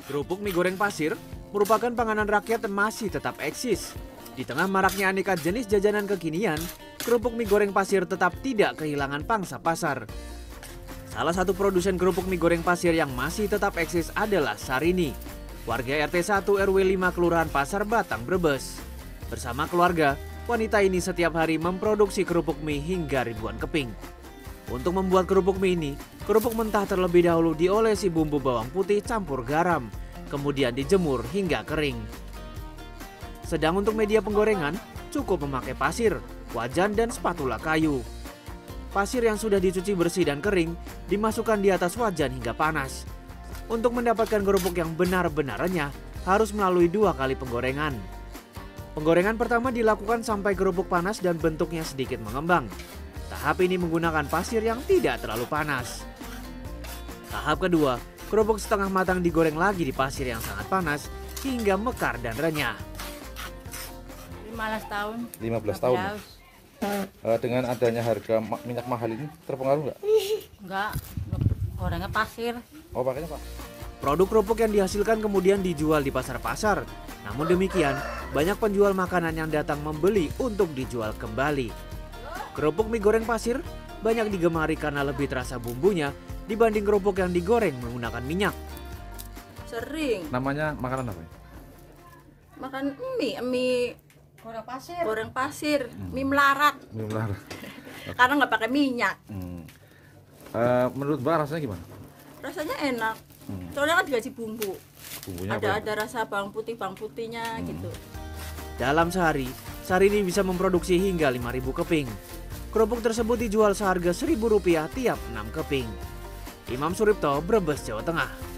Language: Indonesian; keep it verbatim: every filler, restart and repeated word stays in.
Kerupuk mie goreng pasir merupakan panganan rakyat yang masih tetap eksis. Di tengah maraknya aneka jenis jajanan kekinian, kerupuk mie goreng pasir tetap tidak kehilangan pangsa pasar. Salah satu produsen kerupuk mie goreng pasir yang masih tetap eksis adalah Sarini, warga R T satu R W lima Kelurahan Pasar Batang, Brebes. Bersama keluarga, wanita ini setiap hari memproduksi kerupuk mie hingga ribuan keping. Untuk membuat kerupuk mie ini, kerupuk mentah terlebih dahulu diolesi bumbu bawang putih campur garam, kemudian dijemur hingga kering. Sedang untuk media penggorengan, cukup memakai pasir, wajan, dan spatula kayu. Pasir yang sudah dicuci bersih dan kering dimasukkan di atas wajan hingga panas. Untuk mendapatkan kerupuk yang benar-benar renyah, harus melalui dua kali penggorengan. Penggorengan pertama dilakukan sampai kerupuk panas dan bentuknya sedikit mengembang. Tahap ini menggunakan pasir yang tidak terlalu panas. Tahap kedua, kerupuk setengah matang digoreng lagi di pasir yang sangat panas hingga mekar dan renyah. lima belas tahun. lima belas tahun. Uh, dengan adanya harga minyak mahal ini terpengaruh nggak? Enggak, gorengnya pasir. Oh, pakainya Pak. Produk kerupuk yang dihasilkan kemudian dijual di pasar-pasar. Namun demikian, banyak penjual makanan yang datang membeli untuk dijual kembali. Kerupuk mie goreng pasir banyak digemari karena lebih terasa bumbunya dibanding kerupuk yang digoreng menggunakan minyak. Sering. Namanya makanan apa? Makan mie, mie Goreng pasir. goreng pasir, hmm. mie melarat. Mie melarat. Karena nggak pakai minyak. Hmm. Uh, menurut Mbak rasanya gimana? Rasanya enak. Hmm. Soalnya kan dikasih bumbu. Bumbunya ada apa? ada rasa bawang putih, bawang putihnya hmm. gitu. Dalam sehari, Sarini bisa memproduksi hingga lima ribu keping. Kerupuk tersebut dijual seharga seribu rupiah tiap enam keping. Imam Suripto, Brebes, Jawa Tengah.